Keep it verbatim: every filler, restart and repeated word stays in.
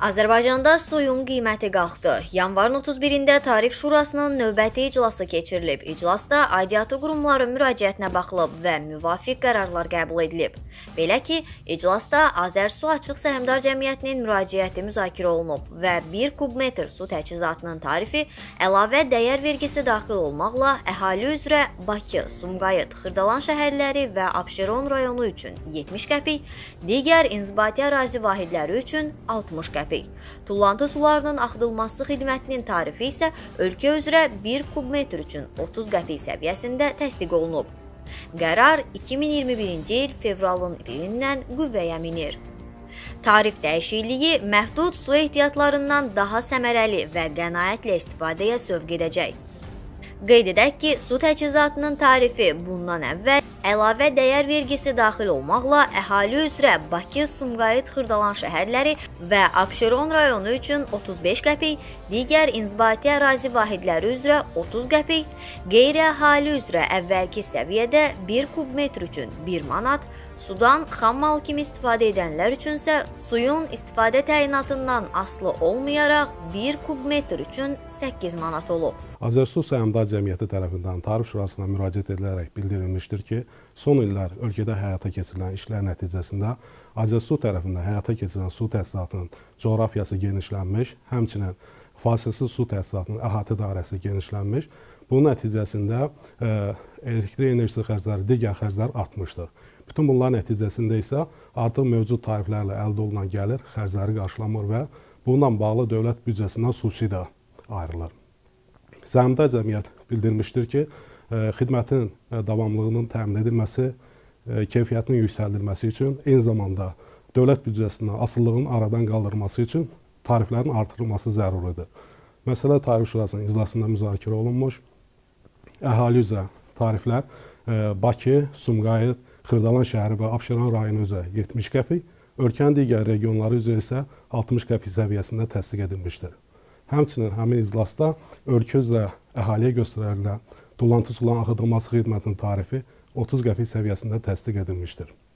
Azərbaycanda suyun qiyməti qalxdı. Yanvarın otuz birində Tarif Şurasının növbəti iclası keçirilib. İclasda aidiyyatı qurumların müraciətinə baxılıb və müvafiq qərarlar qəbul edilib. Belə ki, iclasda Azərsu Açıq Səhmdar Cəmiyyətinin müraciəti müzakirə olunub və bir kub metr su təchizatının tarifi əlavə dəyər vergisi daxil olmaqla əhali üzrə Bakı, Sumqayıt, Xırdalan şəhərləri və Abşeron rayonu üçün yetmiş qəpik, digər inzibati ərazi vahidləri üçün altmış qəpik. Tullantı sularının axıdılması xidmətinin tarifi isə ölkə üzrə bir kub metr üçün otuz qəpik səviyyəsində təsdiq olunub. Qərar iki min iyirmi birinci il fevralın birindən qüvvəyə minir. Tarif dəyişikliyi məhdud su ehtiyatlarından daha səmərəli və qənaətlə istifadəyə sövq edəcək. Qeyd edək ki, su təchizatının tarifi bundan əvvəl əlavə dəyər vergisi daxil olmaqla əhali üzrə Bakı, Sumqayıt, Xırdalan şəhərləri və Abşeron rayonu üçün otuz beş qəpik, digər inzibati ərazi vahidləri üzrə otuz qəpik, qeyri-əhali üzrə əvvəlki səviyyədə bir kub metr üçün bir manat, sudan xam mal kimi istifadə edənlər üçünsə suyun istifadə təyinatından asılı olmayaraq bir kub metr üçün səkkiz manat olub. Azərsu Səhmdar Cəmiyyəti tərəfindən Tarif Şurasına müraciət edilərək bildirilmişdir ki, son illər ölkədə həyata keçirilən işlər nəticəsində Azərsu tərəfindən həyata keçirilən su təchizatının coğrafiyası genişlənmiş, həmçinin fasilsiz su təchizatının əhatə dairəsi genişlənmiş. Bunun nəticəsində e, elektrik enerjisi xərcləri, digər xərclər artmışdır. Bütün bunların nəticəsində isə artıq mövcud tariflərlə əldə olunan gəlir xərcləri qarşılanmır və bununla bağlı dövlət büdcəsindən subsidiya ayrılır. Səhmdar cəmiyyət bildirmişdir ki, xidmətin davamlılığının təmin edilməsi, keyfiyyətinin yüksəldilməsi üçün, eyni zamanda dövlət büdcəsindən asılılığın aradan qaldırılması üçün tariflərin artırılması zəruridir. Məsələ Tarif Şurasının iclasında müzakirə olunmuş. Əhali üzrə tariflər Bakı, Sumqayıt, Xırdalan şəhəri və Abşeron rayonu üzrə yetmiş qəpik, ölkənin digər regionları üzrə isə altmış qəpik səviyyəsində təsdiq edilmişdir. Həmçinin həmin iclasda ölkə üzrə əhaliyə göstərilən tullantı sularının axıdılması xidmətinin tarifi otuz qəpik səviyyəsində təsdiq edilmişdir.